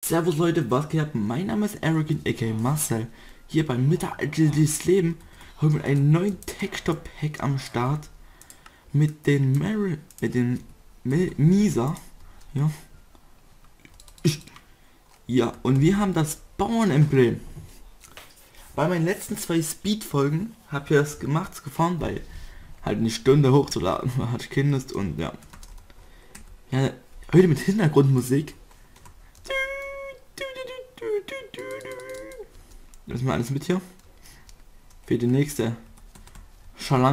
Servus Leute, was geht ab? Mein Name ist Arrogant aka Marcel. Hier beim Mittelalterliches Leben. Heute mit einem neuen Texture-Pack am Start. Mit den Misa. Ja. Ja, und wir haben das Bauernemblem. Bei meinen letzten 2 Speed-Folgen habe ich das gefahren, weil halt eine Stunde hochzuladen war, hatte Kinder und ja. Ja, heute mit Hintergrundmusik. Lassen wir alles mit hier. Für die nächste Schalan.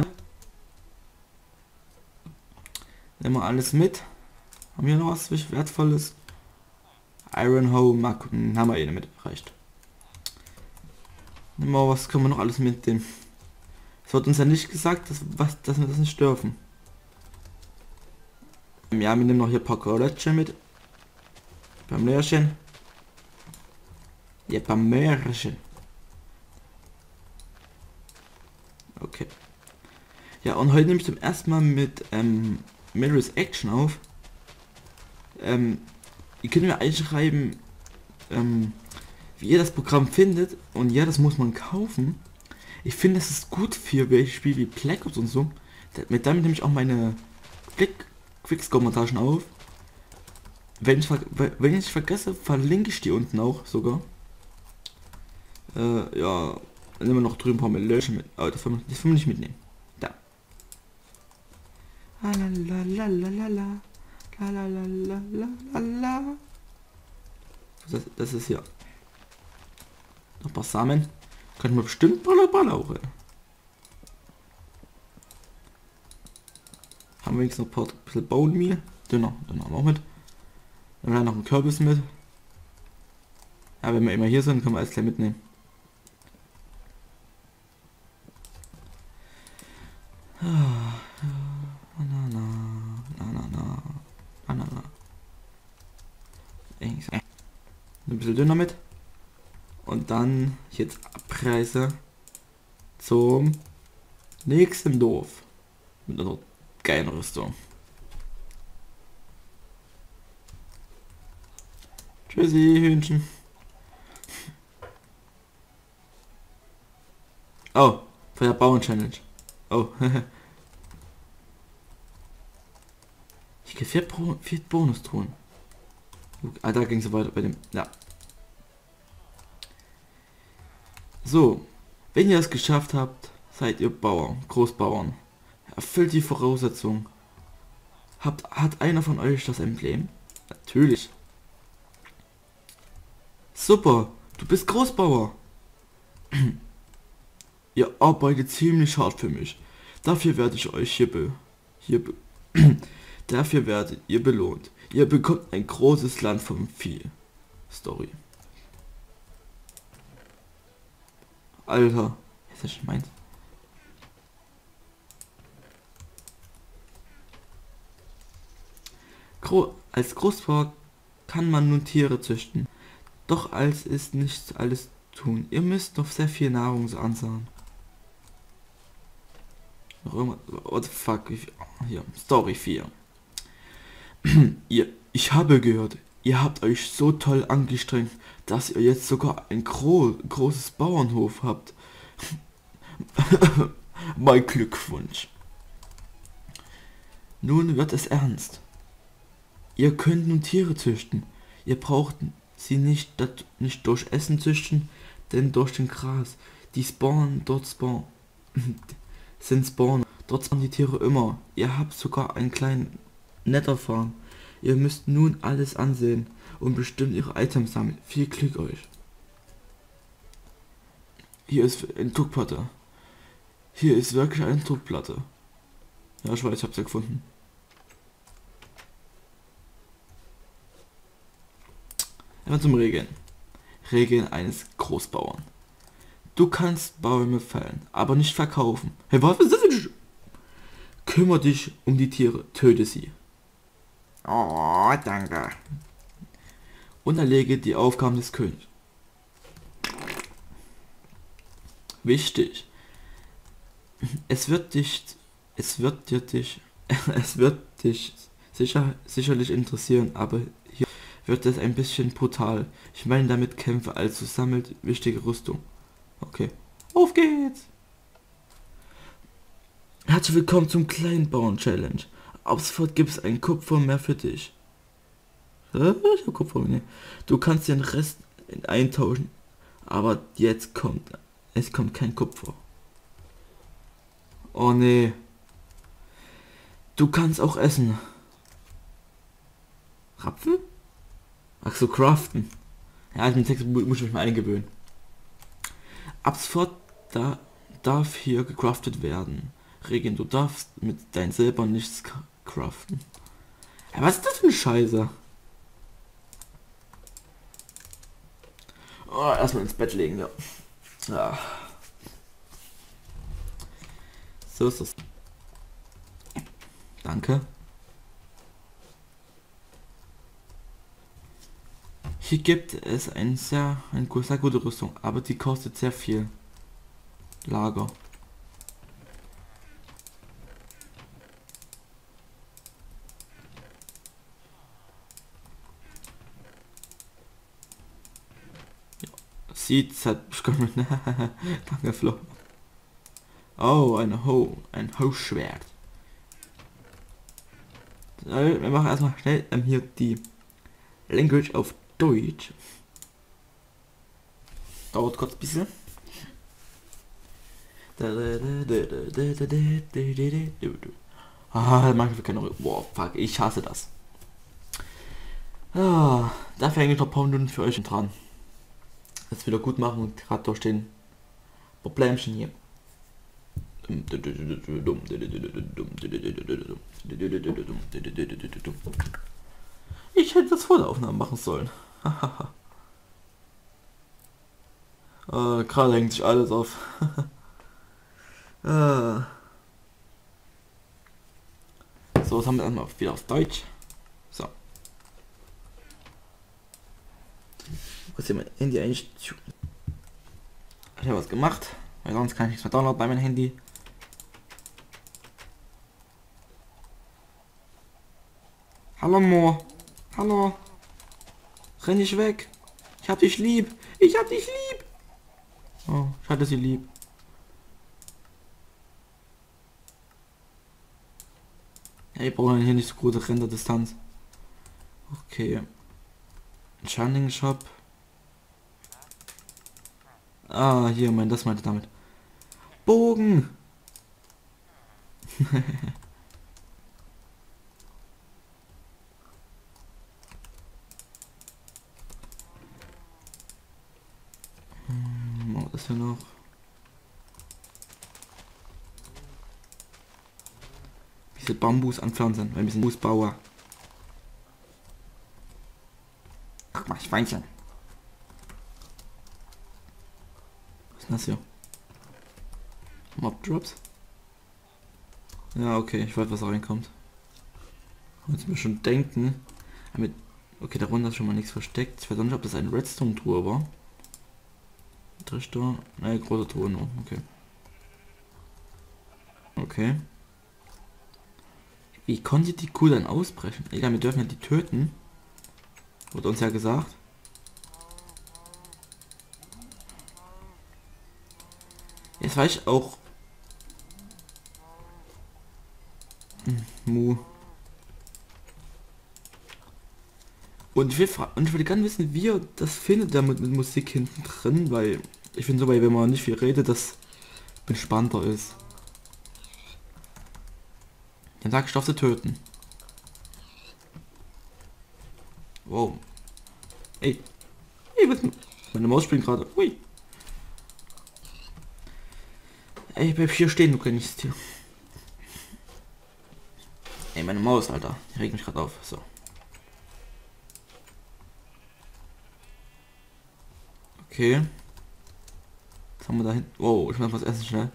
Nehmen wir alles mit. Haben wir noch was Wertvolles? Iron Hoe, haben wir eh mit, reicht. Nehmen wir was, können wir noch alles mitnehmen. Es wird uns ja nicht gesagt, dass wir das nicht dürfen. Ja, wir nehmen noch hier ein paar Kollegen mit. Beim Möhrchen. Ja, beim Möhrchen. Okay. Ja, und heute nehme ich zum ersten Mal mit Mirror's Action auf. Ihr könnt mir einschreiben, wie ihr das Programm findet. Und ja, das muss man kaufen. Ich finde, das ist gut für welche Spiele wie Black Ops und so. Damit nehme ich auch meine Quickscope-Montagen auf. Wenn ich vergesse, verlinke ich die unten auch sogar. Ja, dann nehmen wir noch drüben ein paar Löschen mit. Oh, das will wir nicht mitnehmen. Da. Das ist hier. Noch ein paar Samen. Können wir bestimmt brauchen. Haben wir wenigstens noch ein bisschen Bone Dünner haben wir auch mit. Dann haben wir noch einen Kürbis mit. Ja, wenn wir immer hier sind, können wir alles gleich mitnehmen. Ein bisschen dünner mit. Und dann jetzt Abreise zum nächsten Dorf. Mit einer geilen Rüstung. Tschüssi, Hühnchen. Oh, für der Bauern-Challenge. Oh, ich krieg 4 Bonus-Truhen. Ah, da ging es weiter bei dem. Ja. So, wenn ihr es geschafft habt, seid ihr Bauern, Großbauern. Erfüllt die Voraussetzungen. Hat einer von euch das Emblem? Natürlich. Super, du bist Großbauer. Ihr arbeitet ziemlich hart für mich. Dafür werde ich euch dafür werdet ihr belohnt. Ihr bekommt ein großes Land vom Vieh. Story. Alter, ist das schon meins? Als Großbauer kann man nun Tiere züchten. Doch als ist nicht alles tun. Ihr müsst noch sehr viel Nahrung ansahen. Noch irgendwas. What the fuck? Hier, Story 4. Ich habe gehört, ihr habt euch so toll angestrengt, dass ihr jetzt sogar ein großes Bauernhof habt. Mein Glückwunsch. Nun wird es ernst. Ihr könnt nun Tiere züchten. Ihr braucht sie nicht durch Essen züchten, denn durch den Gras. Die spawnen. Dort spawnen die Tiere immer. Ihr habt sogar einen kleinen netter Farm. Ihr müsst nun alles ansehen und bestimmt ihre Items sammeln. Viel Glück euch. Hier ist eine Druckplatte. Hier ist wirklich eine Druckplatte. Ja, ich weiß, ich hab's ja gefunden. Einfach zum Regeln. Regeln eines Großbauern. Du kannst Bäume fällen, aber nicht verkaufen. Hey, was ist das denn? Kümmere dich um die Tiere, töte sie. Oh, danke. Und erlege die Aufgaben des Königs. Wichtig. Es wird dich sicherlich interessieren, aber hier wird es ein bisschen brutal. Ich meine damit Kämpfe, also sammelt wichtige Rüstung. Okay. Auf geht's! Herzlich willkommen zum Kleinbauern-Challenge. Ab sofort gibt es einen Kupfer mehr für dich. Ich hab Kupfer, nee. Du kannst den Rest eintauschen, aber es kommt kein Kupfer. Oh nee. Du kannst auch essen. Rapfen? Ach so, craften. Ja, den Text muss ich mich mal eingewöhnen. Ab sofort darf hier gecraftet werden. Regen, du darfst mit dein selber nichts craften. Ja, was ist das für eine Scheiße? Oh, erstmal ins Bett legen, ja. Ja. So ist das. Danke. Hier gibt es eine sehr gute Rüstung, aber die kostet sehr viel. Lager. Sieht halt bekommen. Danke, Flo. Oh, ein Hochschwert. Wir machen erstmal schnell hier die Language auf Deutsch. Dauert kurz ein bisschen. Ah, manchmal keine Ruhe. Boah, fuck, ich hasse das. Ah, dafür hänge ich noch ein paar Minuten für euch dran. Jetzt wieder gut machen und gerade durch den Problemchen hier. Ich hätte das vor der Aufnahme machen sollen. Gerade hängt sich alles auf. So, das haben wir erstmal wieder auf Deutsch. So. Was ist hier mein Handy eigentlich? Ich habe was gemacht, weil sonst kann ich nichts mehr downloaden bei meinem Handy. Hallo Mo. Hallo. Renn nicht weg. Ich hab dich lieb. Ich hab dich lieb. Oh, ich hatte sie lieb. Ja, ich brauche hier nicht so große Renderdistanz. Okay. Enchanting Shop. Ah, hier, das meinte damit. Bogen! Oh, das hier noch. Diese Bambus anpflanzen, weil wir sind Fußbauer. Guck mal, Schweinchen. Was ist das hier? Mob Drops? Ja, okay, ich weiß, was reinkommt. Jetzt mir schon denken. Okay, darunter ist schon mal nichts versteckt. Ich weiß auch nicht, ob das eine Redstone-Truhe war. Trichter. Ne, große Truhe nur. Okay. Okay. Wie konnte die Kuh dann ausbrechen? Egal, wir dürfen ja die töten. Wurde uns ja gesagt. Jetzt weiß ich auch. Mu. Und ich will gerne wissen, wie ihr das findet, damit mit Musik hinten drin, weil ich finde so, wenn man nicht viel redet, das entspannter ist. Den sag ich doch zu töten. Wow. Ey. Ey, was? Meine Maus springt gerade. Ui. Ey, ich bleib hier stehen, du kennst hier. Ey, meine Maus, Alter. Die regt mich gerade auf. So. Okay. Was haben wir da hinten? Wow, ich mach was essen schnell.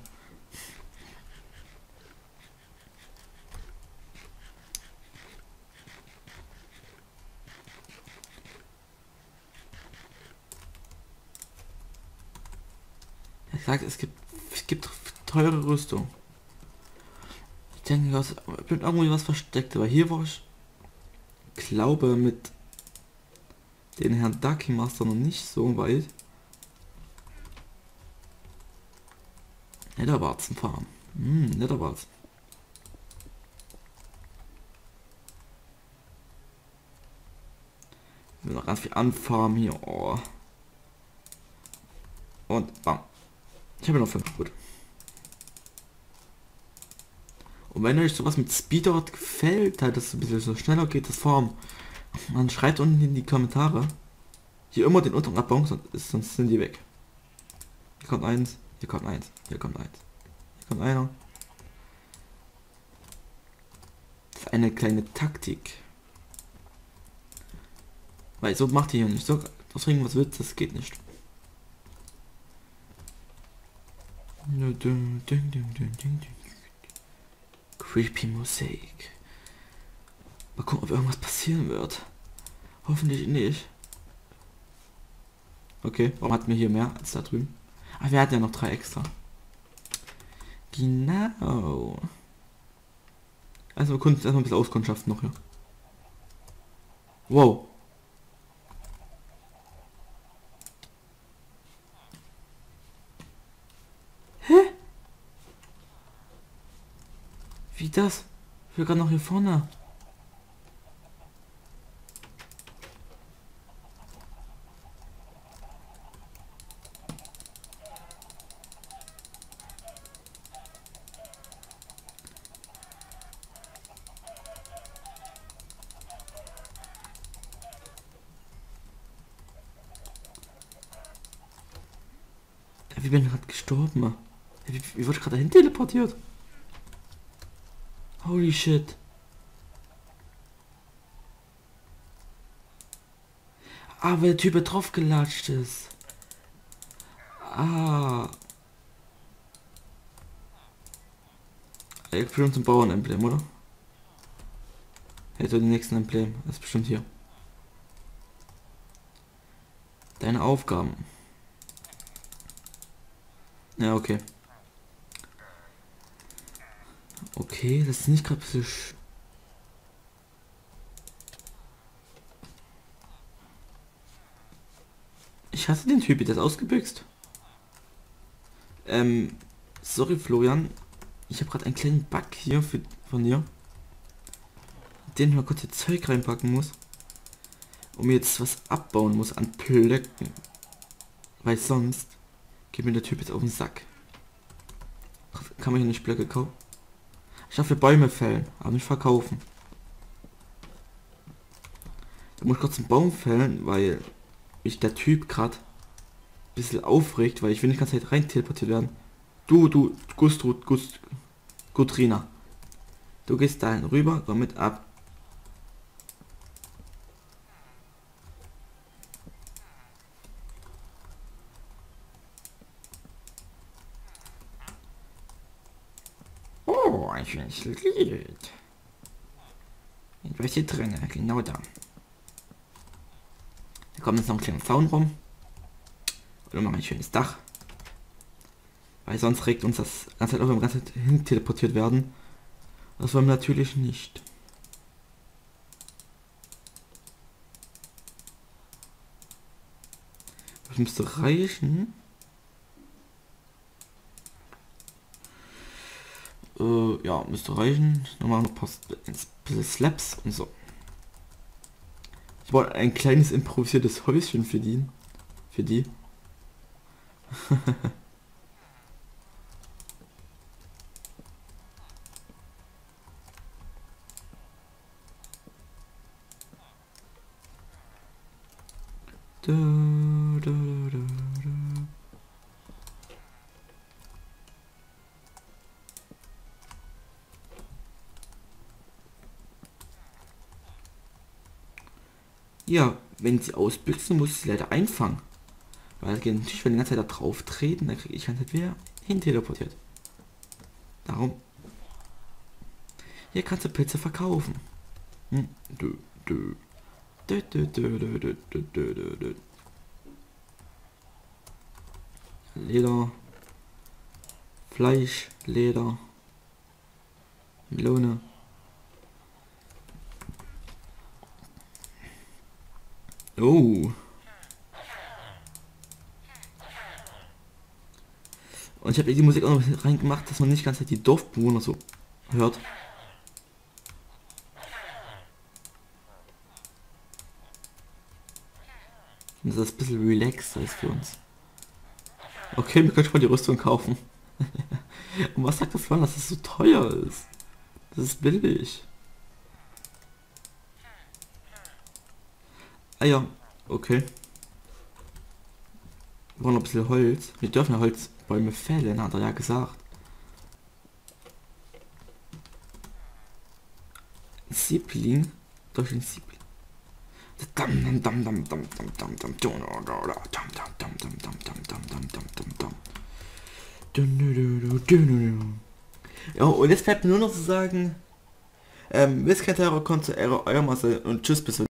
Ich sag, es gibt teure Rüstung. Ich denke, was irgendwo was versteckt, aber hier war ich glaube mit den Herrn Ducky Master noch nicht so weit. Netherwarzenfarm. Netherwarzen. Ich will noch ganz viel anfarmen hier. Oh. Und bam. Ich habe noch 5. Gut. Und wenn euch sowas mit Speedart gefällt, halt, dass es ein bisschen so schneller geht, das Farm, dann schreibt unten in die Kommentare. Hier immer den unteren abbauen, sonst sind die weg. Hier kommt eins, hier kommt eins, hier kommt eins. Hier kommt einer. Das ist eine kleine Taktik. Weil so macht ihr hier nicht. So, das was willst, das geht nicht. Creepy Musik. Mal gucken, ob irgendwas passieren wird. Hoffentlich nicht. Okay, warum hatten wir hier mehr als da drüben? Ah, wir hatten ja noch 3 extra. Genau. Also wir konnten erstmal ein bisschen auskundschaften noch hier. Wow. Hä? Wie das? Ich will gerade noch hier vorne. Wie bin ich gerade gestorben? Wie wurde ich gerade dahin teleportiert? Holy shit. Ah, weil der Typ drauf gelatscht ist. Ah. Ich bin zum Bauern-Emblem, oder? Hätte den nächsten Emblem. Das ist bestimmt hier. Deine Aufgaben. Ja, okay. Okay, das ist nicht gerade ein bisschen... Ich hasse den Typ, der ist ausgebüxt. Sorry Florian. Ich habe gerade einen kleinen Bug hier von dir. Den ich mal kurz hier Zeug reinpacken muss. Und mir jetzt was abbauen muss an Blöcken. Weil sonst geht mir der Typ jetzt auf den Sack. Kann man hier nicht Blöcke kaufen? Ich darf für Bäume fällen, aber nicht verkaufen. Da muss ich kurz einen Baum fällen, weil mich der Typ gerade ein bisschen aufregt, weil ich will nicht die ganze Zeit rein teleportiert werden. Du, Gutrina. Du gehst dahin rüber, komm mit ab. Oh, ein schönes Lied. Was hier drin? Genau da. Da kommt jetzt noch ein kleiner Zaun rum. Oder noch ein schönes Dach. Weil sonst regt uns das ganze Zeit auf, wenn wir ganze Zeit hin teleportiert werden. Das wollen wir natürlich nicht. Das müsste reichen. Ja, müsste reichen. Nochmal ein paar bisschen Slaps und so. Ich wollte ein kleines improvisiertes Häuschen für die. Da, da, da, da. Ja, wenn sie ausbüchsen, muss ich sie leider einfangen. Weil natürlich, wenn die ganze Zeit da drauf treten, dann kriege ich ganze Zeit wieder hin teleportiert. Darum. Hier kannst du Pilze verkaufen. Dö, dö. Dö, dö, dö, dö, dö, dö, dö, dö. Leder. Fleisch, Leder. Melone. Oh. Und ich habe die Musik auch noch ein bisschen reingemacht, dass man nicht ganz die Dorfbewohner so hört. Und das ist ein bisschen relaxter ist für uns. Okay, wir können schon mal die Rüstung kaufen. Und was sagt das Mann, dass es so teuer ist? Das ist billig. Ah ja, okay. Wir brauchen noch ein bisschen Holz. Wir dürfen ja Holzbäume fällen, hat er ja gesagt. Ein Siebling? Durch ein Siebling. Ja, und jetzt bleibt mir nur noch zu sagen, bis kein Terror kommt zu eurer Masse und tschüss bis